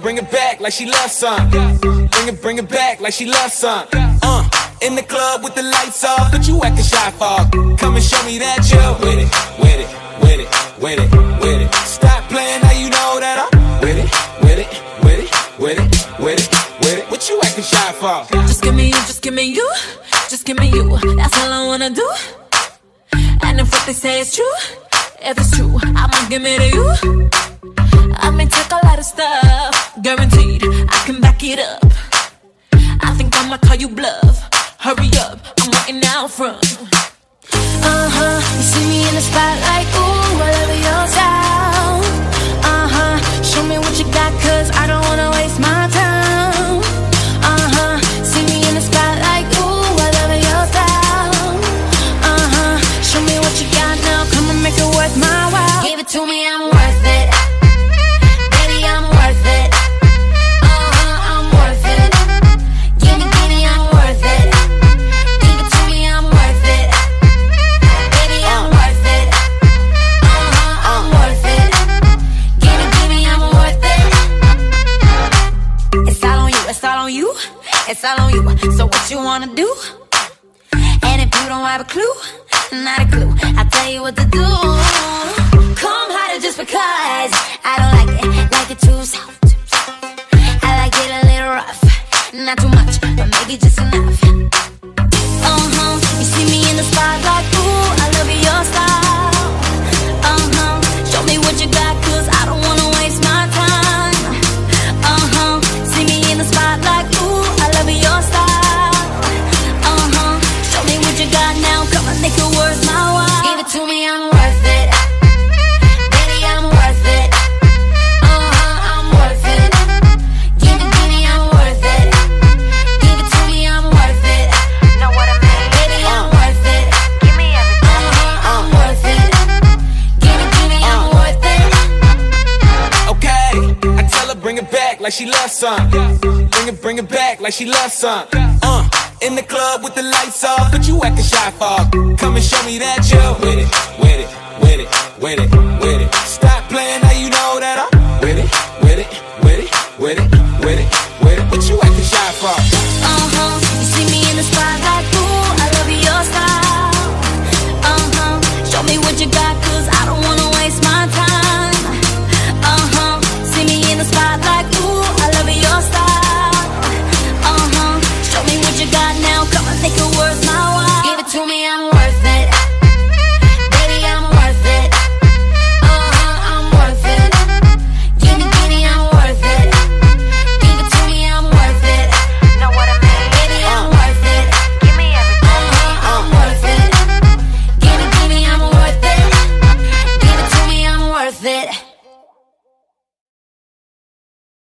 bring it back like she loves some. Bring it back like she loves some. In the club with the lights off, but you acting shy for. Come and show me that you're with it, with it, with it, with it, with it. Stop playing, now you know that I'm with it, with it, with it, with it, with it, with it. What you acting shy for? Just give me you, just give me you, just give me you. That's all I wanna do. And if what they say is true, if it's true, I'ma give it to you. I may take a lot of stuff, guaranteed I can back it up. I think I'ma call you bluff. Hurry up, I'm waiting out front. You see me in the spotlight, ooh, I love your style. Show me what you got, cause I don't wanna waste my time. See me in the spotlight, ooh, I love your style. Show me what you got now, come and make it worth my while. Give it to me, I'm worth it. Baby, I'm worth it. I'm worth it. Give me, I'm worth it. Give it to me, I'm worth it. Baby, I'm worth it. I'm worth it. Give me, I'm worth it. It's all on you, it's all on you, it's all on you. So what you wanna do? And if you don't have a clue, not a clue, I'll tell you what to do. Come harder just because I don't like it too soft. I like it a little rough, not too much, but maybe just enough. You see me in the spotlight, ooh, I love your style. Show me what you got, cause I don't wanna waste my time. See me in the spotlight, ooh, I love your style. Show me what you got now, come on, make it worth my while. Give it to me, I'm worth it. Baby, I'm worth it. I'm worth it. Give me, I'm worth it. Give it to me, I'm worth it. Know what I mean? Baby, I'm worth it. Give me everything. I'm worth it. Give me, I'm worth it. Okay, I tell her bring it back like she loves some. Bring it back like she loves some. In the club with the lights off, but you acting shy for. Come and show me that you're with it, with it, with it, with it, with it. Stop playing, now you know that I'm with it, with it, with it, with it.